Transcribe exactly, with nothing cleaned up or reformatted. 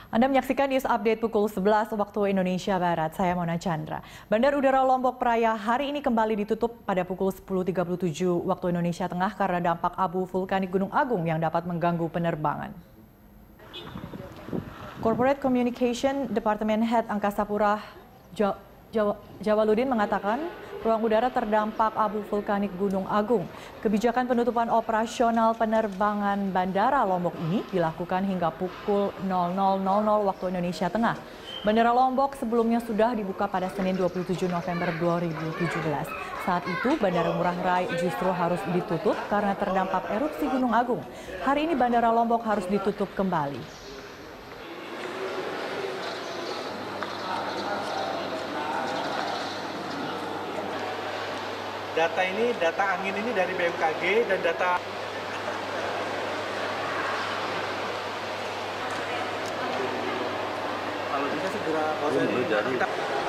Anda menyaksikan News Update pukul sebelas waktu Indonesia Barat. Saya Mona Chandra. Bandar Udara Lombok Praya hari ini kembali ditutup pada pukul sepuluh tiga puluh tujuh waktu Indonesia Tengah karena dampak abu vulkanik Gunung Agung yang dapat mengganggu penerbangan. Corporate Communication Departemen Head Angkasa Pura Jawa, Jawaludin mengatakan ruang udara terdampak abu vulkanik Gunung Agung. Kebijakan penutupan operasional penerbangan Bandara Lombok ini dilakukan hingga pukul nol nol nol nol waktu Indonesia Tengah. Bandara Lombok sebelumnya sudah dibuka pada Senin dua puluh tujuh November dua ribu tujuh belas. Saat itu Bandara Ngurah Rai justru harus ditutup karena terdampak erupsi Gunung Agung. Hari ini Bandara Lombok harus ditutup kembali. Data ini, data angin ini dari B M K G dan data kalau bisa segera kita